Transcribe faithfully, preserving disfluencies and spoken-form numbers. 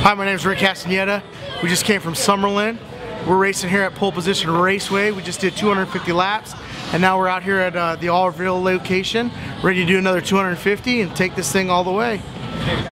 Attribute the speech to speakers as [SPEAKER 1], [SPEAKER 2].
[SPEAKER 1] Hi, my name is Rick Castaneda. We just came from Summerlin. We're racing here at Pole Position Raceway. We just did two hundred fifty laps, and now we're out here at uh, the Arville location, ready to do another two hundred fifty and take this thing all the way.